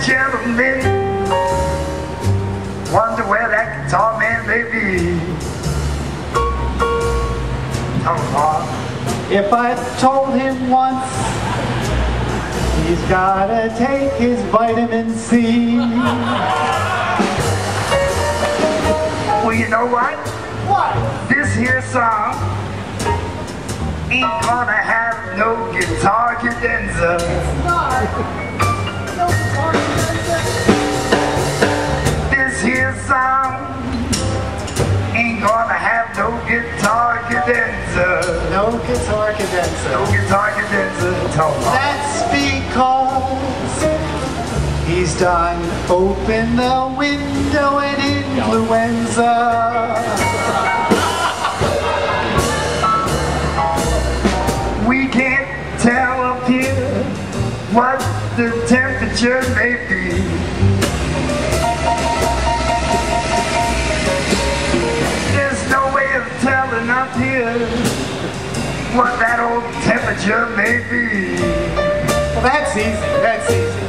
gentlemen wonder where that guitar man may be. If I told him once he's gotta take his vitamin C. Well, you know what? What? This here song ain't gonna have no guitar cadenza. It's not. No guitar cadenza. This here song ain't gonna have no guitar cadenza. No guitar cadenza. No guitar cadenza. That's because he's done open the window and influenza. We can't tell up here what the temperature may be. There's no way of telling up here what that old temperature may be. Well, that's easy, that's easy.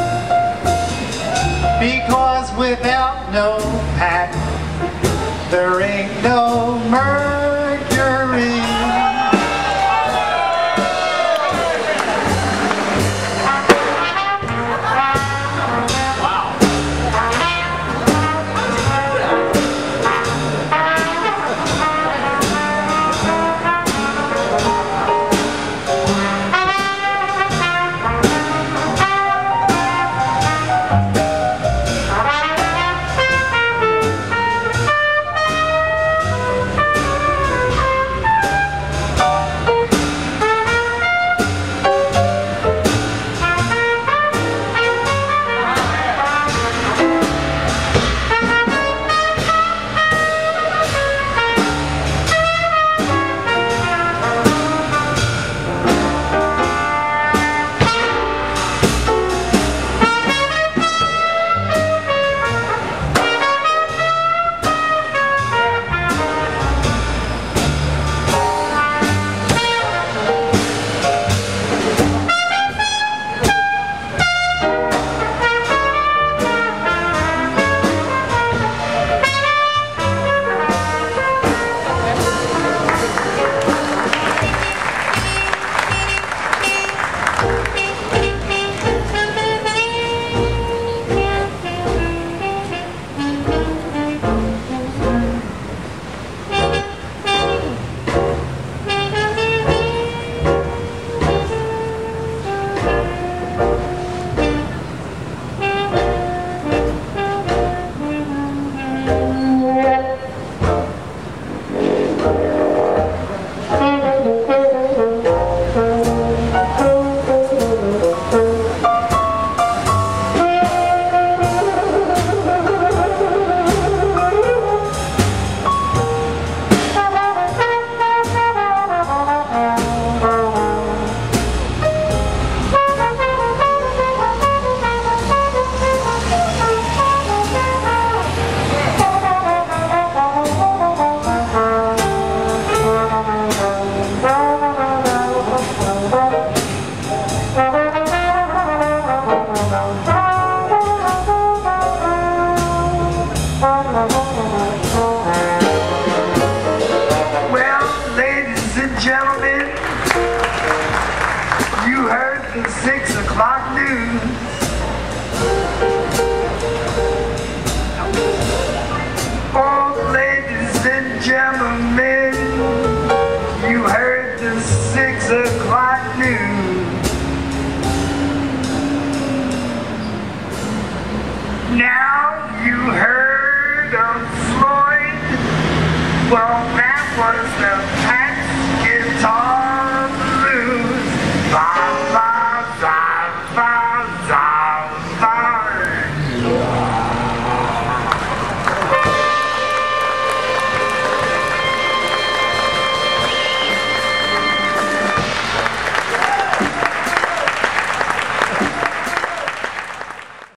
Because without no patent, there ain't no Mercury. Gentlemen, you heard the 6 o'clock news. Oh, ladies and gentlemen, you heard the 6 o'clock news. Now you heard of Floyd. Well, that was the